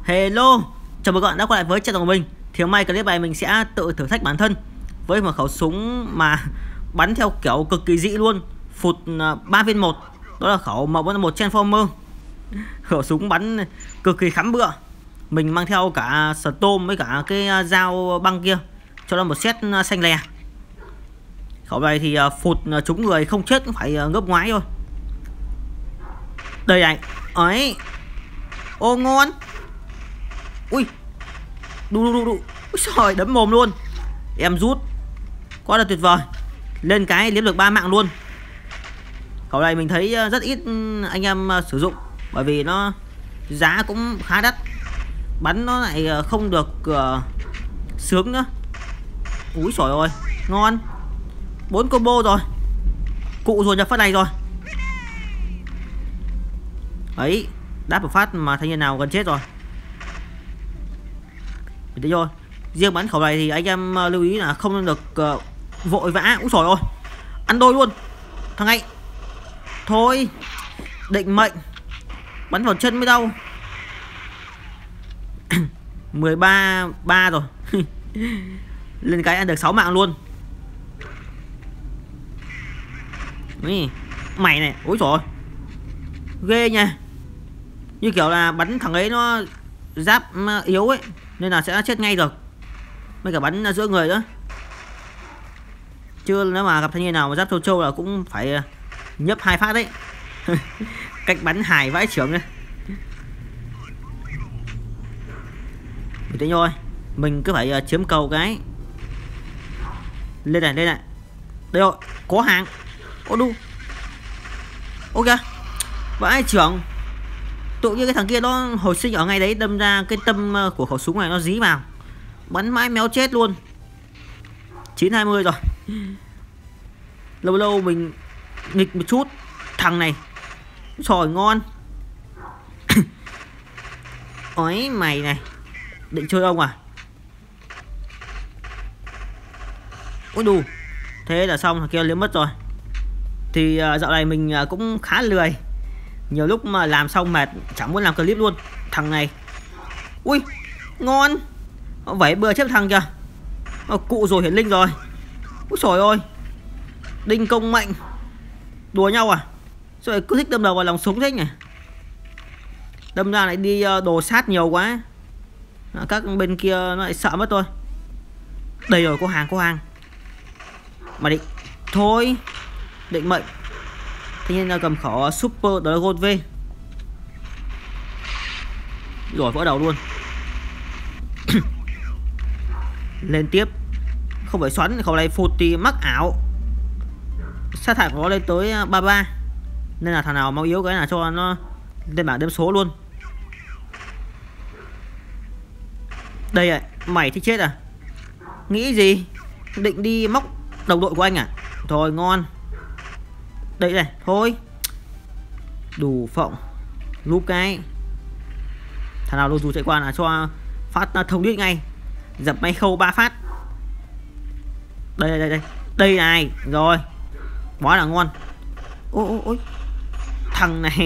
Hello, chào mừng các bạn đã quay lại với channel của mình. Thì hôm nay clip này mình sẽ tự thử thách bản thân với một khẩu súng mà bắn theo kiểu cực kỳ dị luôn, phụt 3 viên 1. Đó là khẩu M4A1 Transformer. Khẩu súng bắn cực kỳ khắm bựa. Mình mang theo cả Storm với cả cái dao băng kia, cho nó một set xanh lè. Khẩu này thì phụt trúng người không chết cũng phải ngớp ngoái thôi. Đây này, ấy. Ô ngon. Ui, đu. Ui trời, đấm mồm luôn. Em rút quá là tuyệt vời. Lên cái liếm được 3 mạng luôn. Khẩu này mình thấy rất ít anh em sử dụng, bởi vì nó giá cũng khá đắt, bắn nó lại không được sướng nữa. Úi trời ơi, ngon. 4 combo rồi. Cụ rồi nhập phát này rồi. Ấy, đáp một phát mà thanh niên nào gần chết rồi. Thế thôi. Riêng bắn khẩu này thì anh em lưu ý là không được vội vã. Úi trời ơi, ăn đôi luôn. Thằng ấy thôi, định mệnh. Bắn vào chân mới đau. 13-3 rồi. Lên cái ăn được 6 mạng luôn. Mày này, ôi trời ơi, ghê nha. Như kiểu là bắn thằng ấy nó giáp yếu ấy, nên là sẽ chết ngay được. Mấy cả bắn giữa người nữa. Chứ nếu mà gặp thanh niên nào mà giáp trâu là cũng phải nhấp 2 phát đấy. Cách bắn hài vãi chưởng này. Bình tĩnh thôi, mình cứ phải chiếm cầu cái. Lên này. Đây rồi, có hàng. Ô đu. Ok. Vãi chưởng. Tự như cái thằng kia nó hồi sinh ở ngay đấy, đâm ra cái tâm của khẩu súng này nó dí vào. Bắn mãi méo chết luôn. 9-20 rồi. Lâu mình nghịch một chút. Thằng này trời ngon. Ói mày này, định chơi ông à? Ôi đù. Thế là xong, thằng kia liếm mất rồi. Thì dạo này mình cũng khá lười. Nhiều lúc mà làm xong mệt chẳng muốn làm clip luôn. Thằng này, ui ngon. Vảy bừa chết thằng kìa. Cụ rồi hiển linh rồi. Úi trời ơi, đinh công mạnh. Đùa nhau à? Rồi cứ thích đâm đầu vào lòng súng thế nhỉ. Đâm ra lại đi đồ sát nhiều quá. Các bên kia nó lại sợ mất thôi. Đây rồi, có hàng. Mà định thôi, định mệnh. Thế nên là cầm khẩu Super Dragon V. Rồi vỡ đầu luôn. Lên tiếp. Không phải xoắn, khẩu này phụt thì mắc ảo. Sát hại của nó lên tới 33. Nên là thằng nào mau yếu cái là cho nó lên bảng đếm số luôn. Đây ạ, mày thích chết à? Nghĩ gì? Định đi móc đồng đội của anh à? Thôi ngon. Đây này, thôi. Đủ phộng. Lúc cái. Thằng nào lùi chạy qua là cho phát thông điếc ngay. Dập máy khâu 3 phát. Đây này, rồi. Quá là ngon. Ôi. Thằng này.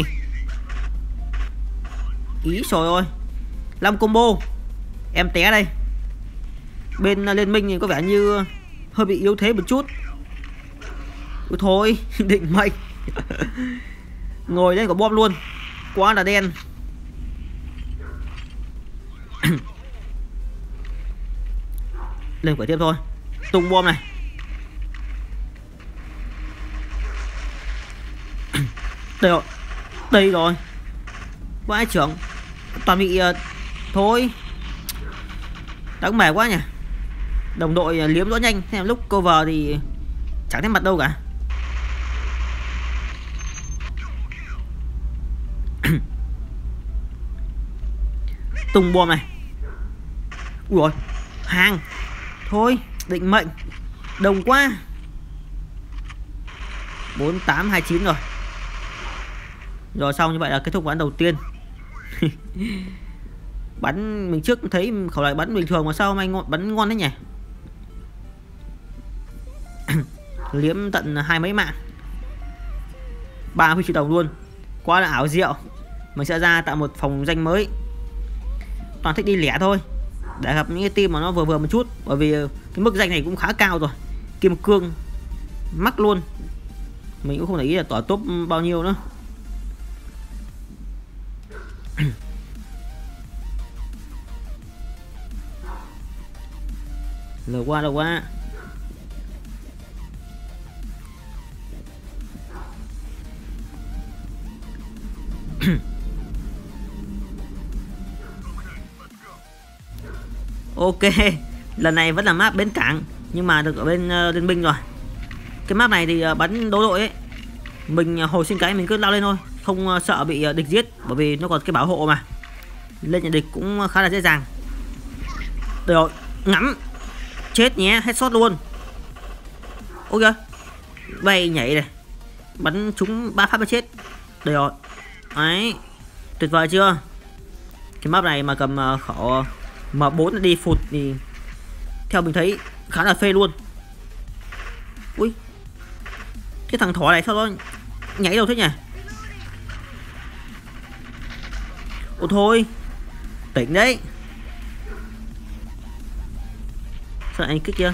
Ý trời ơi. 5 combo. Em té đây. Bên liên minh thì có vẻ như hơi bị yếu thế một chút. Ôi thôi, định mệnh. Ngồi đây có bom luôn. Quá là đen. Lên quả tiếp thôi. Tung bom này. Đây rồi. Vãi trưởng. Toàn bị thôi. Đáng mẻ quá nhỉ. Đồng đội liếm rõ nhanh. Thế lúc cover thì chẳng thấy mặt đâu cả. Tung bom này. Ui rồi, hàng. Thôi, định mệnh. Đồng quá. 48-29 rồi. Rồi xong, như vậy là kết thúc ván đầu tiên. Bắn mình trước thấy khẩu này bắn bình thường mà sao anh bắn ngon thế nhỉ. Liếm tận 20 mấy mạng. 30 triệu đồng luôn. Quá là ảo diệu. Mình sẽ ra tạo một phòng danh mới. toàn thích đi lẻ thôi, để gặp những cái team mà nó vừa vừa một chút, bởi vì cái mức danh này cũng khá cao rồi. Kim cương mắc luôn, mình cũng không để ý là tỏa top bao nhiêu nữa. Lờ qua ok, lần này vẫn là map bến cảng nhưng mà được ở bên liên minh rồi. Cái map này thì bắn đấu đội ấy, mình hồi sinh cái mình cứ lao lên thôi, không sợ bị địch giết, bởi vì nó còn cái bảo hộ mà, lên nhà địch cũng khá là dễ dàng. Rồi, ngắm chết nhé, headshot luôn. Ok, bay nhảy này, bắn trúng 3 phát mới chết. Đây rồi, ấy, tuyệt vời chưa? Cái map này mà cầm khẩu M4 đi phụt thì theo mình thấy khá là phê luôn. Ui, cái thằng thỏ này sao nó nhảy đâu thế nhỉ? Ôi thôi, tỉnh đấy. Sao anh kích kia?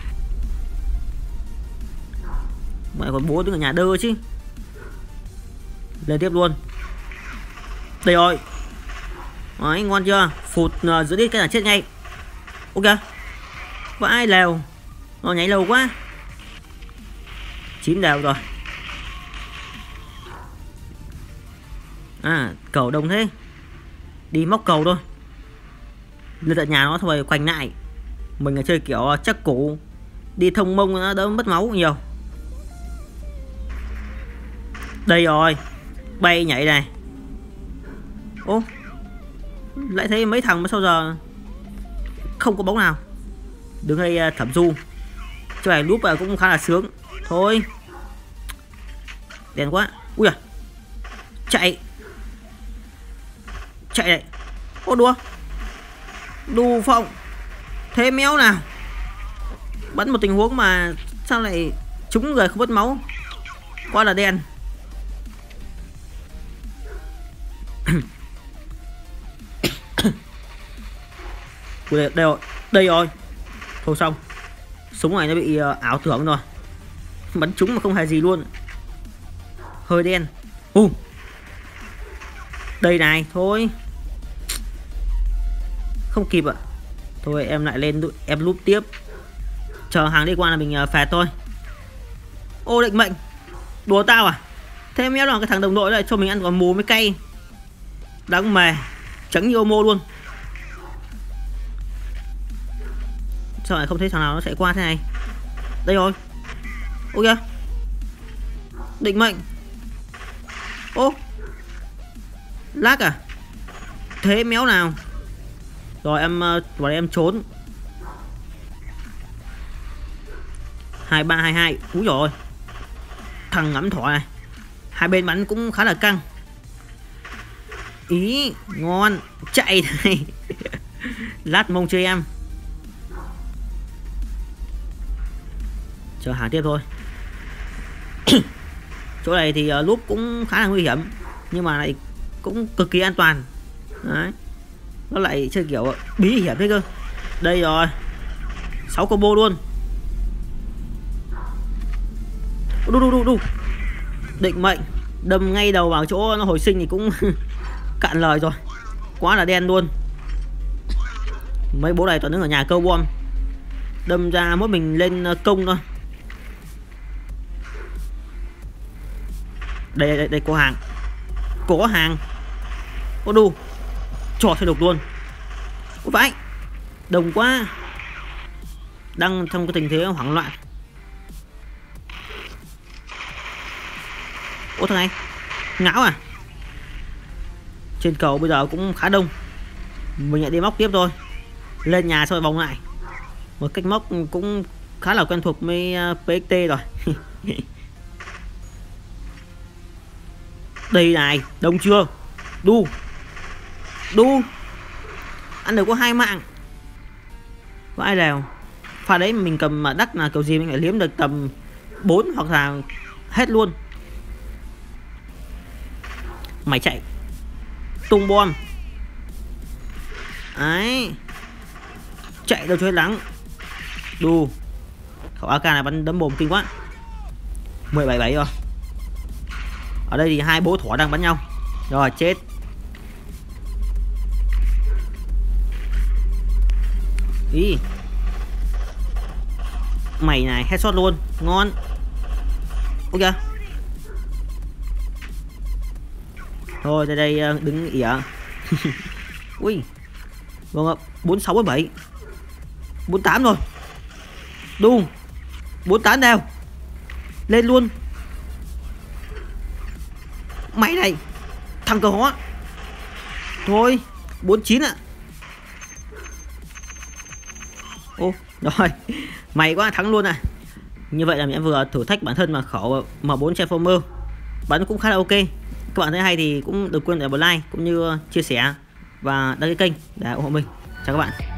Mẹ còn bố đứng ở nhà đơ chứ. Lên tiếp luôn. Đây rồi. Đấy, ngon chưa? Phụt giữa đít cái là chết ngay. Ok. Vãi lèo. Nó nhảy lâu quá. 9 đều rồi. À, cầu đông thế. Đi móc cầu thôi. Lên tận nhà nó thôi quanh lại. Mình là chơi kiểu chắc củ, đi thông mông nó đỡ mất máu nhiều. Đây rồi, bay nhảy này. Ô, lại thấy mấy thằng mà sao giờ không có bóng nào. Đứng đây thẩm du. Chỗ này núp cũng khá là sướng. Thôi, đèn quá. Ui à, chạy này. Ô đùa, đù phong thế méo nào, bắn một tình huống mà sao lại trúng người không mất máu, quá là đen. Đây rồi, thôi xong, súng này nó bị ảo tưởng rồi, bắn trúng mà không hề gì luôn, hơi đen. Đây này, thôi không kịp ạ. Thôi em lại lên, em loop tiếp, chờ hàng đi qua là mình phạt thôi. Ô, định mệnh, đùa tao à? Thế méo là cái thằng đồng đội lại cho mình ăn còn mù mới cay, đáng mề, trắng như Omo luôn. Sao lại không thấy thằng nào nó chạy qua thế này? Đây rồi. Ô kìa, định mệnh. Ô, lag à? Thế méo nào? Rồi em vào đây em trốn. 2322. Úi rồi, thằng ngắm thỏ này, hai bên bắn cũng khá là căng. Ý, ngon, chạy này. Lát mông chơi em. Chờ hàng tiếp thôi. Chỗ này thì lúc cũng khá là nguy hiểm, nhưng mà lại cũng cực kỳ an toàn. Đấy, nó lại chơi kiểu bí hiểm thế cơ. Đây rồi, 6 combo luôn. Đu. Định mệnh đâm ngay đầu vào chỗ nó hồi sinh thì cũng cạn lời rồi, quá là đen luôn. Mấy bố này toàn đứng ở nhà câu bom, đâm ra mỗi mình lên công thôi. Đây có hàng. Ô đu, trò thay đục luôn. Ôi vãi, đông quá, đang trong cái tình thế hoảng loạn. Ô thằng này ngáo à? Trên cầu bây giờ cũng khá đông, mình lại đi móc tiếp thôi. Lên nhà xong rồi vòng lại, một cách móc cũng khá là quen thuộc với PXT rồi. Đây này, đông chưa? Đu ăn được có 2 mạng. Vãi lèo. Pha đấy mình cầm mà đắc là kiểu gì mình phải liếm được tầm 4 hoặc là hết luôn. Mày chạy tung bom. Ấy, chạy đâu cho hết lắng. Đù, khẩu AK này bắn đấm mồm kinh quá. 17 rồi. Ở đây thì hai bố thỏ đang bắn nhau. Rồi chết. Ý, mày này headshot luôn, ngon. Ok. Thôi ra đây đứng ỉa. Ui. Vâng ạ, 46 47. 48 rồi. Đùng. 48 đều. Lên luôn. Mày này, thằng cờ hó. Thôi, 49 ạ. Ô, rồi. Mày quá, thắng luôn à. Như vậy là mình vừa thử thách bản thân mà khẩu M4 Transformer. Bắn cũng khá là ok. Các bạn thấy hay thì cũng đừng quên để một like cũng như chia sẻ và đăng ký kênh để ủng hộ mình. Chào các bạn.